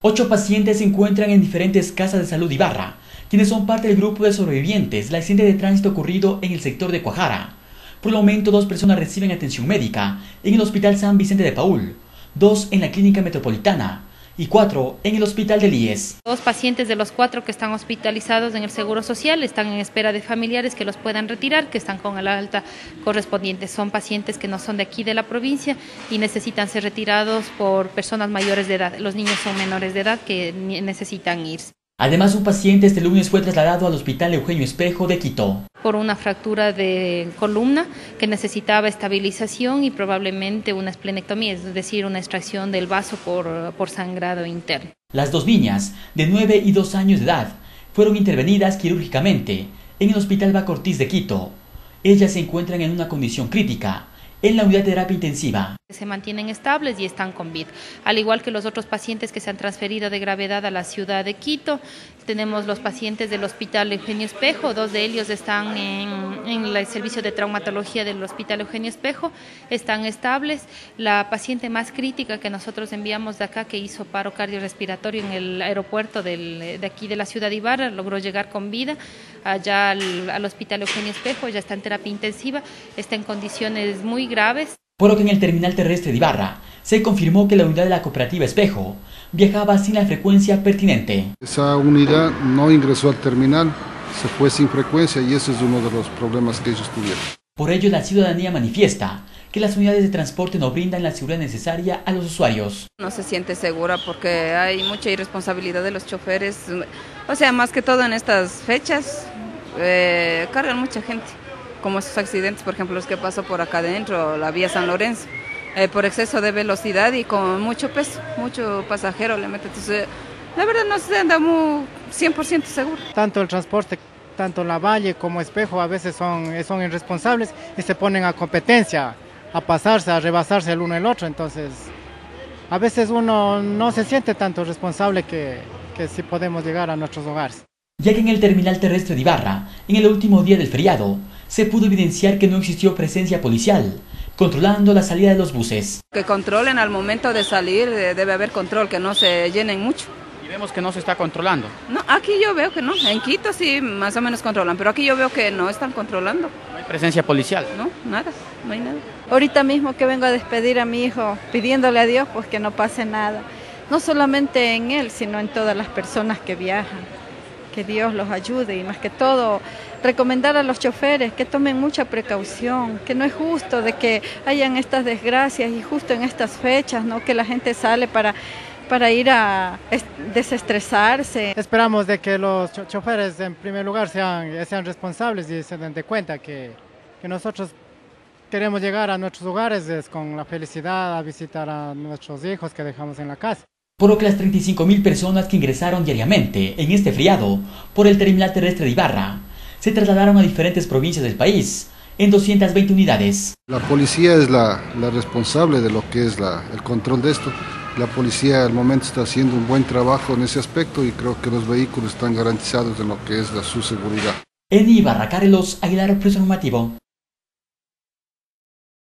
8 pacientes se encuentran en diferentes casas de salud de Ibarra, quienes son parte del grupo de sobrevivientes del accidente de tránsito ocurrido en el sector de Cuajara. Por el momento, 2 personas reciben atención médica en el Hospital San Vicente de Paúl, 2 en la Clínica Metropolitana y 4 en el Hospital del IES. 2 pacientes de los 4 que están hospitalizados en el Seguro Social están en espera de familiares que los puedan retirar, que están con el alta correspondiente. Son pacientes que no son de aquí de la provincia y necesitan ser retirados por personas mayores de edad. Los niños son menores de edad que necesitan irse. Además, un paciente este lunes fue trasladado al Hospital Eugenio Espejo de Quito por una fractura de columna que necesitaba estabilización y probablemente una esplenectomía, es decir, una extracción del vaso por sangrado interno. Las 2 niñas, de 9 y 2 años de edad, fueron intervenidas quirúrgicamente en el Hospital Baco Ortiz de Quito. Ellas se encuentran en una condición crítica en la unidad de terapia intensiva. Se mantienen estables y están con vida, al igual que los otros pacientes que se han transferido de gravedad a la ciudad de Quito. Tenemos los pacientes del Hospital Eugenio Espejo, 2 de ellos están en el servicio de traumatología del Hospital Eugenio Espejo, están estables. La paciente más crítica que nosotros enviamos de acá, que hizo paro cardiorrespiratorio en el aeropuerto de aquí de la ciudad de Ibarra, logró llegar con vida allá al Hospital Eugenio Espejo, ya está en terapia intensiva, está en condiciones muy graves. Por lo que en el terminal terrestre de Ibarra se confirmó que la unidad de la cooperativa Espejo viajaba sin la frecuencia pertinente. Esa unidad no ingresó al terminal, se fue sin frecuencia y ese es uno de los problemas que ellos tuvieron. Por ello, la ciudadanía manifiesta que las unidades de transporte no brindan la seguridad necesaria a los usuarios. No se siente segura porque hay mucha irresponsabilidad de los choferes, o sea, más que todo en estas fechas cargan mucha gente. Como esos accidentes, por ejemplo, los que pasó por acá adentro, la vía San Lorenzo, por exceso de velocidad y con mucho peso, mucho pasajero le mete. Entonces, la verdad no se anda muy 100% seguro. Tanto el transporte, tanto la Valle como Espejo a veces son irresponsables y se ponen a competencia, a pasarse, a rebasarse el uno el otro. Entonces, a veces uno no se siente tanto responsable que sí podemos llegar a nuestros hogares. Ya que en el terminal terrestre de Ibarra, en el último día del feriado, se pudo evidenciar que no existió presencia policial, controlando la salida de los buses. Que controlen al momento de salir, debe haber control, que no se llenen mucho. Y vemos que no se está controlando. No, aquí yo veo que no, en Quito sí más o menos controlan, pero aquí yo veo que no están controlando. ¿No hay presencia policial? No, nada, no hay nada. Ahorita mismo que vengo a despedir a mi hijo, pidiéndole a Dios pues que no pase nada, no solamente en él, sino en todas las personas que viajan. Que Dios los ayude y más que todo recomendar a los choferes que tomen mucha precaución, que no es justo de que hayan estas desgracias y justo en estas fechas, ¿no? Que la gente sale para ir a desestresarse. Esperamos de que los choferes en primer lugar sean responsables y se den de cuenta que nosotros queremos llegar a nuestros hogares con la felicidad, a visitar a nuestros hijos que dejamos en la casa. Por lo que las 35.000 personas que ingresaron diariamente en este feriado por el terminal terrestre de Ibarra se trasladaron a diferentes provincias del país en 220 unidades. La policía es la responsable de lo que es el control de esto. La policía al momento está haciendo un buen trabajo en ese aspecto y creo que los vehículos están garantizados en lo que es su seguridad. En Ibarra, Carlos Aguilar, Preso Normativo.